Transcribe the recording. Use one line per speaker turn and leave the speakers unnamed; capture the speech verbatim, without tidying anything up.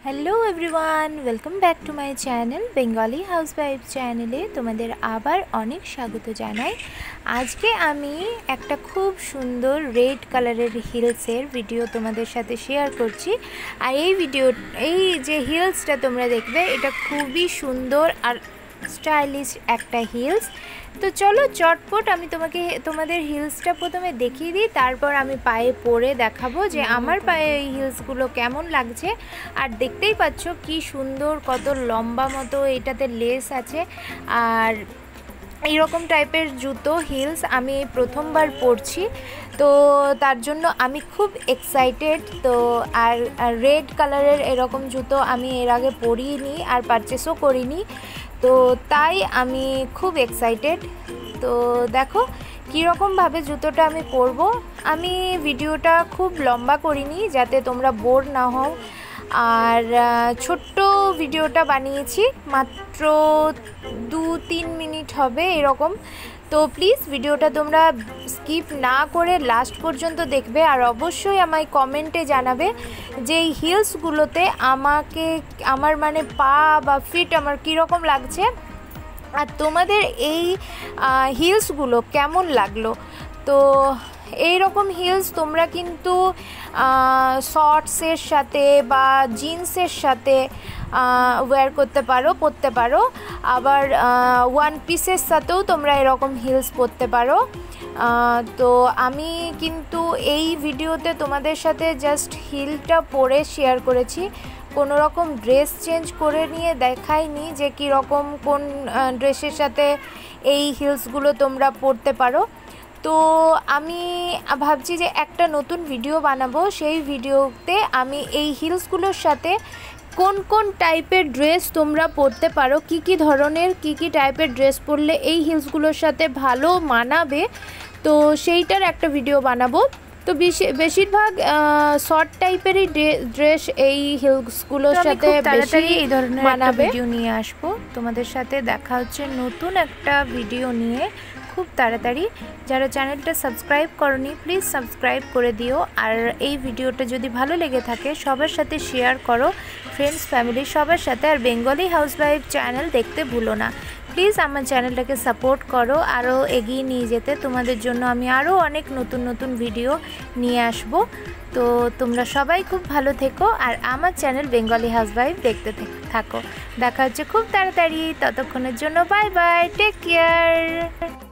Hello everyone, welcome back to my channel Bengali housewife চ্যানেলে তোমাদের আবার অনেক স্বাগত জানাই। আজকে আমি একটা খুব সুন্দর রেড কালারের হিলসের ভিডিও তোমাদের সাথে শেয়ার করছি। আর এই ভিডিও এই যে হিলসটা তোমরা দেখবে এটা খুবই সুন্দর আর স্টাইলিশ একটা হিলস। তো চলো চটপট আমি তোমাকে তোমাদের হিলসটা প্রথমে দেখিয়ে দিই, তারপর আমি পায়ে পরে দেখাবো যে আমার পায়ে এই হিলসগুলো কেমন লাগছে। আর দেখতেই পাচ্ছ কি সুন্দর, কত লম্বা মতো এটাতে লেস আছে। আর এইরকম টাইপের জুতো হিলস আমি প্রথমবার পরছি, তো তার জন্য আমি খুব এক্সাইটেড। তো আর রেড কালারের এরকম জুতো আমি এর আগে পরিনি আর পারচেসও করিনি, তো তাই আমি খুব এক্সাইটেড। তো দেখো কীরকমভাবে জুতোটা আমি পরব। আমি ভিডিওটা খুব লম্বা করিনি যাতে তোমরা বোর না হও, আর ছোট্ট ভিডিওটা বানিয়েছি, মাত্র দু তিন মিনিট হবে এরকম। তো প্লিজ ভিডিওটা তোমরা স্কিপ না করে লাস্ট পর্যন্ত দেখবে, আর অবশ্যই আমায় কমেন্টে জানাবে যে এই হিলসগুলোতে আমাকে আমার মানে পা বা ফিট আমার কীরকম লাগছে, আর তোমাদের এই হিলসগুলো কেমন লাগলো। তো এই রকম হিলস তোমরা কিন্তু শর্টসের সাথে বা জিন্সের সাথে ওয়্যার করতে পারো, পরতে পারো। আবার ওয়ান পিসের সাথেও তোমরা এরকম হিলস পরতে পারো। তো আমি কিন্তু এই ভিডিওতে তোমাদের সাথে জাস্ট হিলটা পরে শেয়ার করেছি, কোনো রকম ড্রেস চেঞ্জ করে নিয়ে দেখাইনি যে কীরকম কোন ড্রেসের সাথে এই হিলসগুলো তোমরা পরতে পারো। তো আমি ভাবছি যে একটা নতুন ভিডিও বানাবো, সেই ভিডিওতে আমি এই হিলসগুলোর সাথে কোন কোন টাইপের ড্রেস তোমরা পরতে পারো, কি কি ধরনের কি কি টাইপের ড্রেস পরলে এই হিলসগুলোর সাথে ভালো মানাবে, তো সেইটার একটা ভিডিও বানাবো। তো বেশিরভাগ শর্ট টাইপেরই ড্রেস এই হিলসগুলোর সাথে তাড়াতাড়ি এই ধরনের মানাবে ভিডিও নিয়ে আসবো তোমাদের সাথে। দেখা হচ্ছে নতুন একটা ভিডিও নিয়ে খুব তাড়াতাড়ি। যারা চ্যানেলটা সাবস্ক্রাইব করনি প্লিজ সাবস্ক্রাইব করে দিও, আর এই ভিডিওটা যদি ভালো লেগে থাকে সবার সাথে শেয়ার করো, ফ্রেন্ডস ফ্যামিলি সবার সাথে। আর বেঙ্গলি হাউসওয়াইফ চ্যানেল দেখতে ভুলো না প্লিজ, আমার চ্যানেলটাকে সাপোর্ট করো আরও এগিয়ে নিয়ে যেতে। তোমাদের জন্য আমি আরও অনেক নতুন নতুন ভিডিও নিয়ে আসব। তো তোমরা সবাই খুব ভালো থেকো, আর আমার চ্যানেল বেঙ্গলি হাউসওয়াইফ দেখতে থাকো। দেখা হচ্ছে খুব তাড়াতাড়ি, ততক্ষণের জন্য বাই বাই, টেক কেয়ার।